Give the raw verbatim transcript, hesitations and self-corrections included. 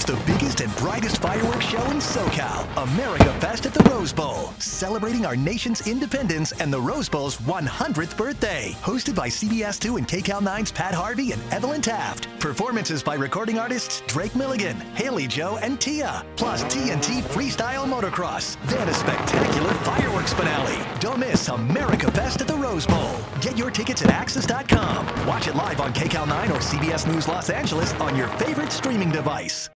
the biggest and brightest fireworks show in SoCal, AmericaFest at the Rose Bowl, celebrating our nation's independence and the Rose Bowl's one hundredth birthday. Hosted by C B S two and K Cal nine's Pat Harvey and Evelyn Taft. Performances by recording artists Drake Milligan, Haley Joe, and Tia. Plus T N T Freestyle Motocross. Then a spectacular fireworks finale. Don't miss AmericaFest at the Rose Bowl. Get your tickets at access dot com. Watch it live on K Cal nine or C B S News Los Angeles on your favorite streaming device.